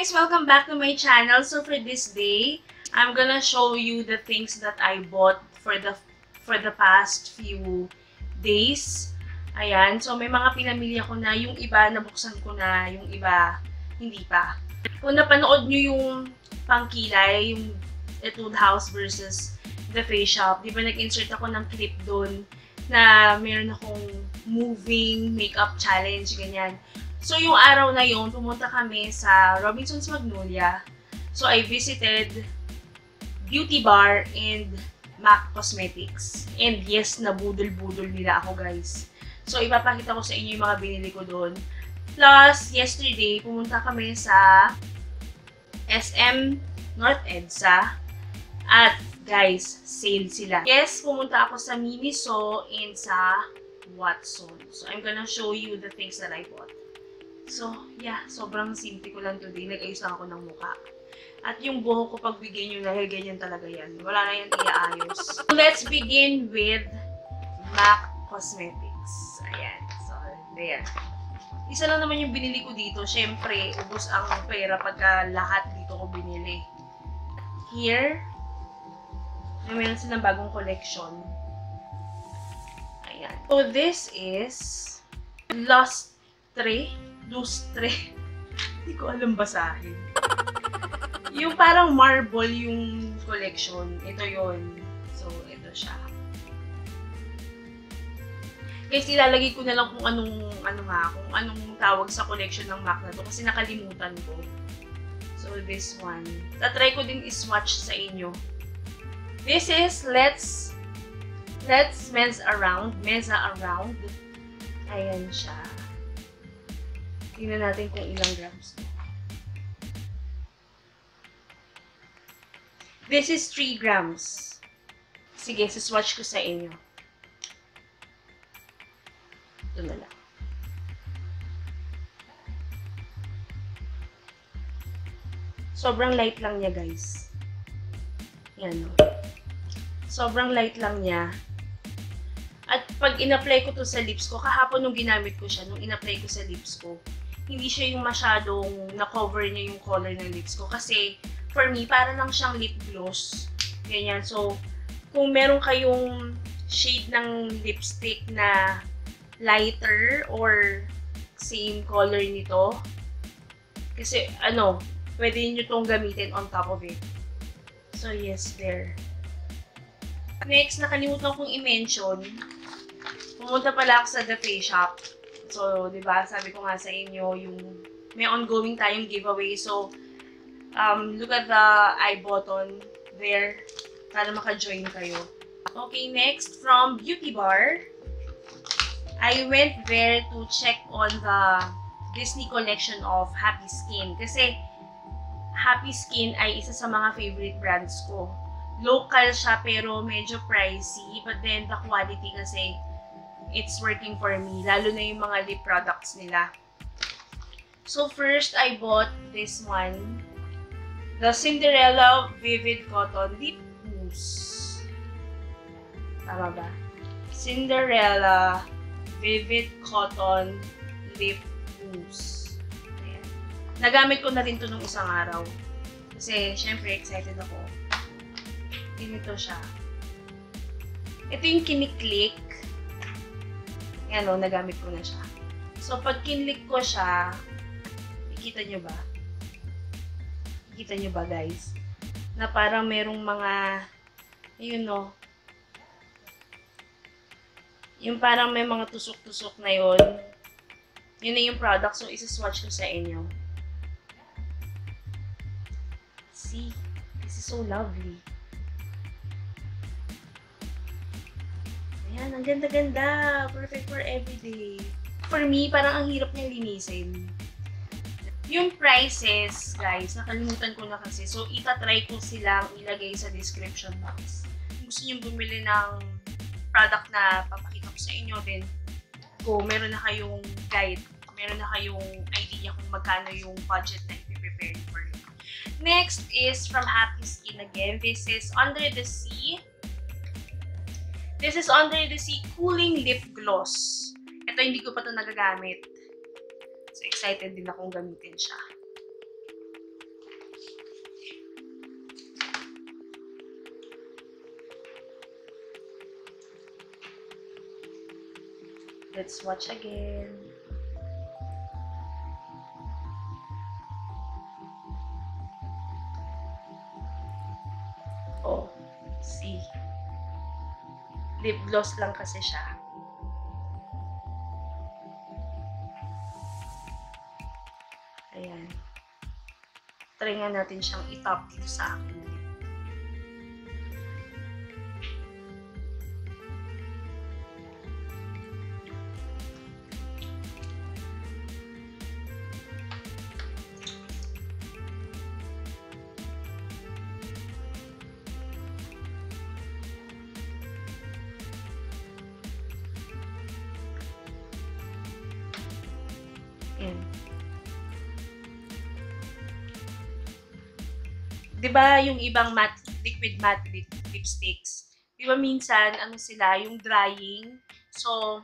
guys! Welcome back to my channel. So for this day, I'm gonna show you the things that I bought for the past few days. Ayan. So may mga pinamili ako na, yung iba nabuksan ko na, yung iba hindi pa. Kung napanood nyo yung pangkilay, yung Etude House versus The Face Shop, di ba nag-insert ako ng clip doon na meron akong moving makeup challenge, ganyan. So, yung araw na yun, pumunta kami sa Robinsons Magnolia. So, I visited Beauty Bar and MAC Cosmetics. And yes, nabudol-budol nila ako, guys. So, ipapakita ko sa inyo yung mga binili ko doon. Plus, yesterday, pumunta kami sa SM North EDSA. At, guys, sale sila. Yes, pumunta ako sa Miniso and sa Watson. So, I'm gonna show you the things that I bought. So, yeah, sobrang simple ko lang today. Nag-ayos lang ako ng mukha. At yung buhok ko, pagbigyan nyo dahil ganyan talaga yan. Wala na yan iaayos. So, let's begin with MAC Cosmetics. Ayan. So, there. Isa lang naman yung binili ko dito. Siyempre, ubos ang pera pagka lahat dito ko binili. Here, meron silang bagong collection. Ayan. So, this is Lustre. Hindi ko alam basahin. Yung parang marble yung collection. Ito yon. So, ito siya. Guys, ilalagay ko na lang kung anong tawag sa collection ng MAC na to kasi nakalimutan ko. So, this one. Tatry ko din i-swatch sa inyo. This is Let's Mess Around. Ayan siya. Tingnan natin kung ilang grams. This is 3 grams. Sige, siswatch ko sa inyo. Ito na lang. Sobrang light lang niya, guys. Yan, no? Sobrang light lang niya. At pag in-apply ko to sa lips ko, kahapon nung ginamit ko siya, nung in-apply ko sa lips ko, hindi siya yung masyadong na-cover niya yung color ng lips ko. Kasi, for me, para lang siyang lip gloss. Ganyan. So, kung meron kayong shade ng lipstick na lighter or same color nito, kasi, pwede nyo itong gamitin on top of it. So, yes, there. Next, nakalimutan kong i-mention, pumunta pala ako sa The Face Shop. So, diba, sabi ko nga sa inyo, yung may ongoing tayong giveaway. So, look at the I button there para maka-join kayo. Okay, next, from Beauty Bar, I went there to check on the Disney collection of Happy Skin. Kasi, Happy Skin ay isa sa mga favorite brands ko. Local siya pero medyo pricey, but then the quality kasi it's working for me, lalo na yung mga lip products nila. So first, I bought this one, the Cinderella Vivid Cotton Lip Mousse. Tama ba? Cinderella Vivid Cotton Lip Mousse. Ayan. Nagamit ko na rin to nung isang araw. Kasi, syempre, excited ako. Ganito siya. Ito yung kiniklik. Yan o, nagamit ko na siya. So, pag kinlik ko siya, nakikita nyo ba? Nakikita nyo ba, guys? Na parang merong mga, ayun o, yung parang may mga tusok-tusok na yun. Yun na yung product. So, isa-swatch ko sa inyo. See? This is so lovely. Ayan, ang ganda-ganda. Perfect for everyday. For me, parang ang hirap niyang linisin. Yung prices, guys, nakalimutan ko na kasi. So, itatry ko silang ilagay sa description box. Kung gusto niyong bumili ng product na papakita ko sa inyo, then kung meron na kayong guide, meron na kayong idea kung magkano yung budget na ipiprepare for you. Next is from Happy Skin again. This is Under the Sea. This is Under the Sea Cooling Lip Gloss. Ito, hindi ko pa ito nagagamit. So, excited din akong gamitin siya. Let's watch again. Oh, see. Lip gloss lang kasi siya. Ayan. Try nga natin siyang i-top dito sa akin. Ayan. Diba yung ibang liquid matte lipsticks, diba minsan, ano sila, yung drying. So,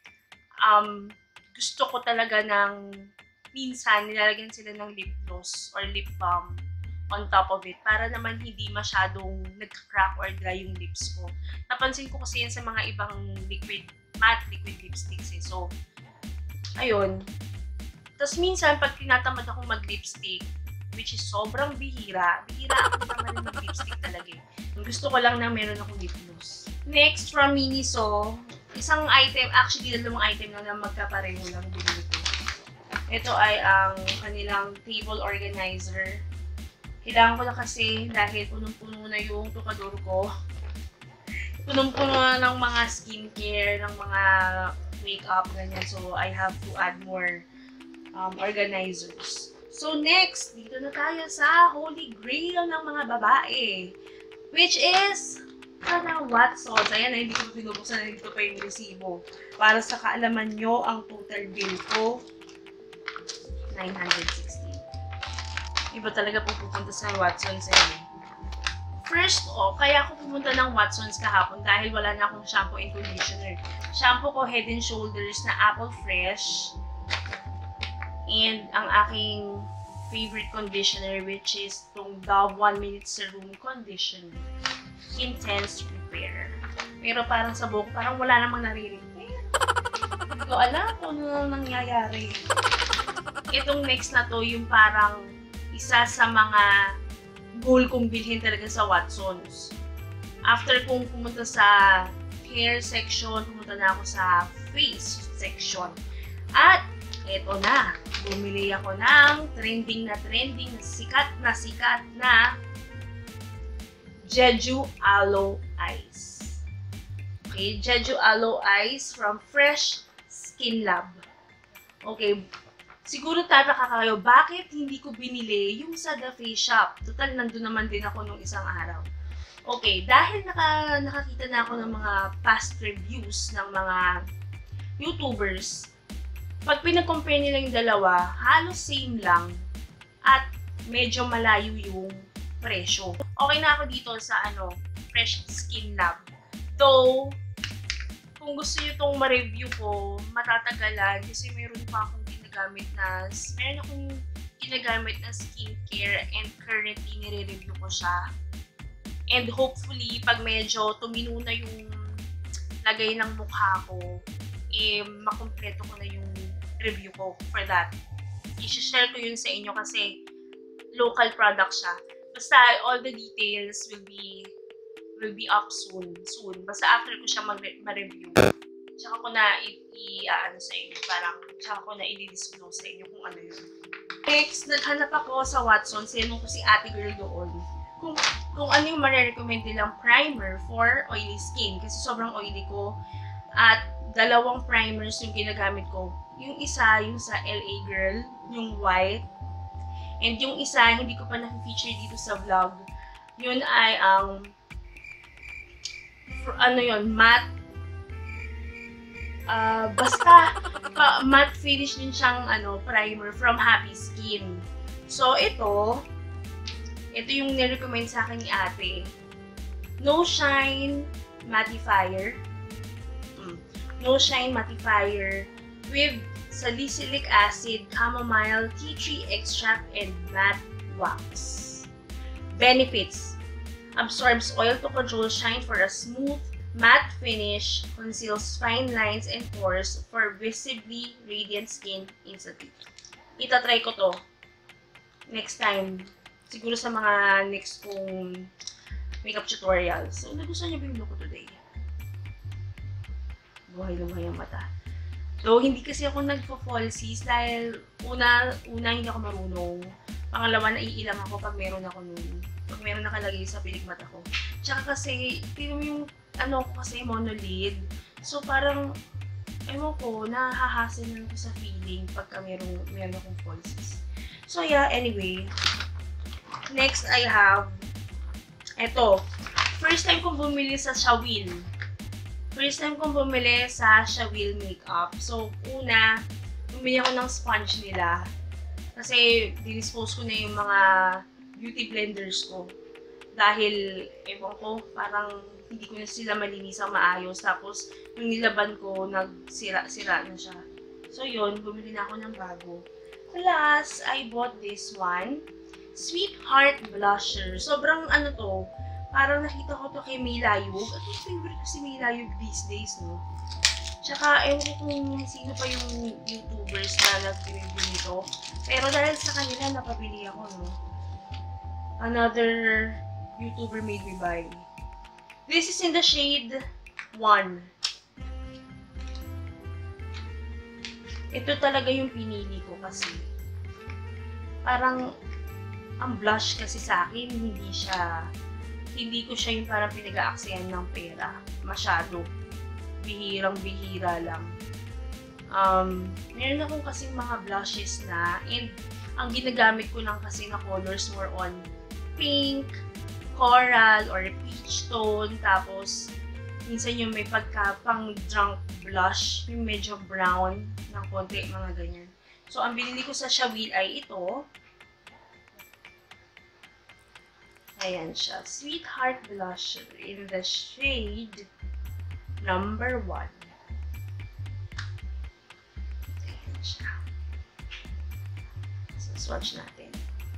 gusto ko talaga ng, minsan, nilalagyan sila ng lip gloss or lip balm on top of it para naman hindi masyadong nagka-crack or dry yung lips ko. Napansin ko kasi yan sa mga ibang matte liquid lipsticks eh. So, ayun. Tapos minsan, pag tinatamad akong mag-lipstick, which is sobrang bihira ako naman ng lipstick talaga eh. Gusto ko lang na meron akong lip gloss. Next, from Miniso, isang item, actually dalawang item na magkapareho lang binili ko. Ito ay ang kanilang table organizer. Kailangan ko na kasi dahil punong-puno na yung tukador ko. Punong-puno na ng mga skincare, ng mga makeup, ganyan. So, I have to add more organizers. So next, dito na tayo sa Holy Grail ng mga babae. Which is, Watsons. Ayan na, hindi ko pinubuksan na dito pa yung resibo. Para sa kaalaman nyo, ang total bill ko, 960. Iba talaga pupunta sa Watsons eh. First kaya ako pumunta ng Watsons kahapon dahil wala na akong shampoo and conditioner. Shampoo ko Head & Shoulders na Apple Fresh. And ang aking favorite conditioner, which is itong Dove 1 Minute Serum Conditioner. Intense Repair. Pero parang sa buhok, parang wala namang naririnig. Hindi ko alam kung ano nangyayari. Itong next na to, yung parang isa sa mga goal kong bilhin talaga sa Watsons. After kong pumunta sa hair section, pumunta na ako sa face section. At eto na, bumili ako ng trending na sikat na Jeju Aloe Eyes. Okay, Jeju Aloe Eyes from Fresh Skin Lab. Okay, siguro tataka kayo, bakit hindi ko binili yung sa The Face Shop? Total, nandun naman din ako nung isang araw. Okay, dahil nakakita na ako ng mga past reviews ng mga YouTubers, pag pinag-compare nila yung dalawa, halos same lang at medyo malayo yung presyo. Okay na ako dito sa Fresh Skin Lab. Though, kung gusto nyo itong ma-review ko, matatagalan kasi meron akong ginagamit na skincare and currently nire-review ko siya. And hopefully, pag medyo tumino na yung lagay ng mukha ko, makumpleto ko na yung review ko for that. I-share ko yun sa inyo kasi local product siya. Basta all the details will be up soon. Basta after ko siya ma-review, tsaka ko na sa inyo, parang tsaka ko na i-disclose sa inyo kung ano yun. Next, naghanap ako sa Watsons, sinunod ko si ate girl doon. Kung ano yung ma-recommend nilang primer for oily skin kasi sobrang oily ko. At dalawang primers yung ginagamit ko. Yung isa, yung sa LA Girl, yung white. And yung isa, hindi ko pa na-feature dito sa vlog. Yun ay ang matte. Matte finish din siyang primer from Happy Skin. So, ito yung nirecommend sa akin ni ate. No Shine Mattifier. No Shine Mattifier with salicylic acid, chamomile, tea tree extract, and matte wax. Benefits: absorbs oil to control shine for a smooth, Matte finish, conceals fine lines and pores for visibly radiant skin instantly. Itatry ko to next time. Siguro sa mga next kong makeup tutorial. So, nagustuhan niyo ba yung look ko today? Buhay na buhay ang mata. So, hindi kasi ako nagpo-falsies dahil una hindi ako marunong. Pangalawa, naiilang ako pag meron ako nun. Pag meron nakalagay sa pilik mata ko. Tsaka kasi, tignan mo yung ano ko kasi monolid. So, parang, ewan ko, nahahasin ko sa feeling pagka meron akong falsies. So, yeah, anyway. Next, I have, eto. First time kong bumili sa Shawil. First time kong bumili sa Shawil Makeup. So, una, bumili ako ng sponge nila. Kasi, dinispose ko na yung mga beauty blenders ko. Dahil, ewan ko, parang hindi ko na sila malinisang maayos. Tapos, yung nilaban ko, nagsira-sira na siya. So, yun, bumili na ako ng bago. Plus, I bought this one. Sweetheart Blusher. Sobrang ano to, parang nakita ko to kay May Layug. At yung favorite ko si May Layug these days, no? Tsaka, ewan ko kung sino pa yung YouTubers na nag-review nito. Pero dahil sa kanila, napabili ako, no? Another YouTuber made me buy. This is in the shade 1. Ito talaga yung pinili ko kasi. Parang, ang blush kasi sa akin, hindi ko siya yung parang pinag-aaksayan ng pera. Masyado. Bihirang-bihira lang. Meron akong kasing mga blushes na, and ang ginagamit ko lang kasi na colors more on pink, coral, or peach tone. Tapos, minsan yung may pang drunk blush, yung medyo brown ng konti, mga ganyan. So, ang binili ko sa Shawil ay ito. Ayan siya. Sweetheart Blusher in the shade number 1. Ayan siya. So, swatch natin.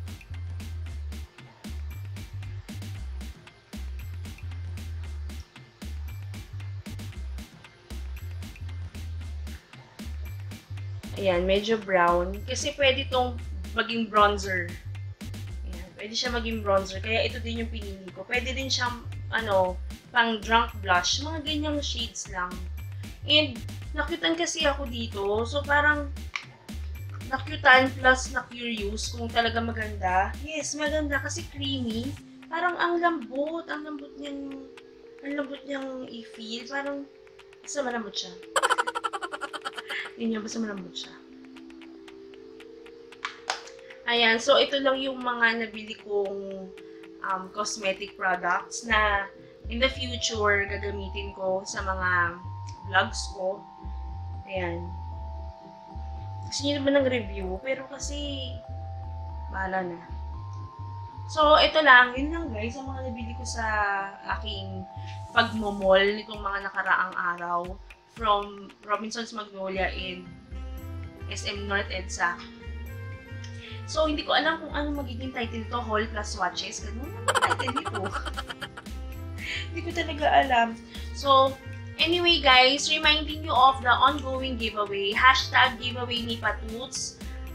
Ayan, medyo brown. Kasi pwede itong maging bronzer. Pwede siya maging bronzer, kaya ito din yung pinili ko. Pwede din siyang, pang drunk blush. Mga ganyang shades lang. And, nakyutan kasi ako dito. So, parang, nakyutan plus na-curious kung talaga maganda. Yes, maganda kasi creamy. Parang ang lambot niyang i-feel. Parang, basta malambot siya. Yun yun, basta malambot siya. Ayan, so ito lang yung mga nabili kong cosmetic products na in the future gagamitin ko sa mga vlogs ko. Ayan. Gusto nyo naman ng review, pero kasi bahala na. So, ito lang. Yun lang guys, ang mga nabili ko sa aking pagmomall nitong mga nakaraang araw from Robinsons Magnolia in SM North EDSA. So, hindi ko alam kung anong magiging title to, haul plus swatches. Ganun naman title nito. Hindi ko talaga alam. So, anyway guys, reminding you of the ongoing giveaway. Hashtag giveaway ni Patuts.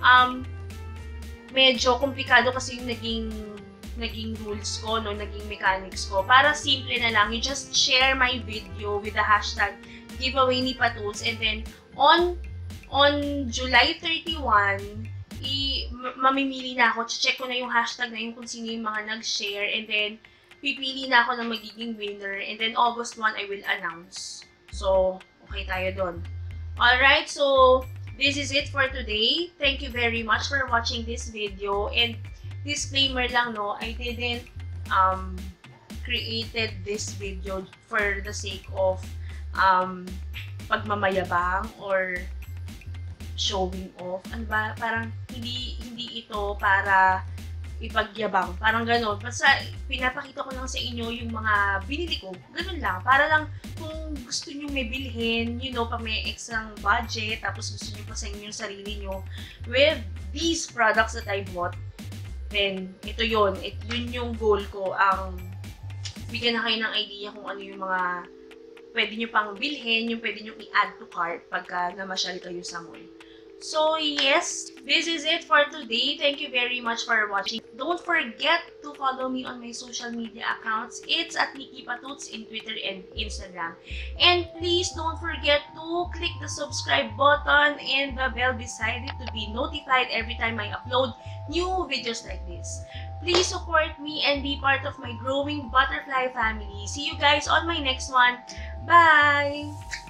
Medyo komplikado kasi yung naging rules ko, no, naging mechanics ko. Para simple na lang, you just share my video with the hashtag giveaway ni Patuts. And then, on July 31, mamimili na ako, check ko na yung hashtag na yun kung sino yung mga nag-share, and then pipili na ako ng magiging winner, and then August 1 I will announce. So, okay tayo dun. Alright, so this is it for today. Thank you very much for watching this video, and disclaimer lang, no, I didn't created this video for the sake of pagmamayabang or showing off. Ano ba? Parang hindi ito para ipagyabang. Parang gano'n. Basta pinapakita ko lang sa inyo yung mga binili ko. Gano'n lang. Para lang kung gusto nyo may bilhin, you know, pag may extra budget, tapos gusto nyo pa sa inyo yung sarili nyo with these products that I bought, then ito yun. Yun yung goal ko. Bigyan na kayo ng idea kung ano yung mga pwede nyo pang bilhin, yung pwede nyo i-add to cart pagka namasyal kayo sa mall. So yes, this is it for today. Thank you very much for watching. Don't forget to follow me on my social media accounts. It's at Nikki Patuts in Twitter and Instagram. And please don't forget to click the subscribe button and the bell beside it to be notified every time I upload new videos like this. Please support me and be part of my growing butterfly family. See you guys on my next one. Bye!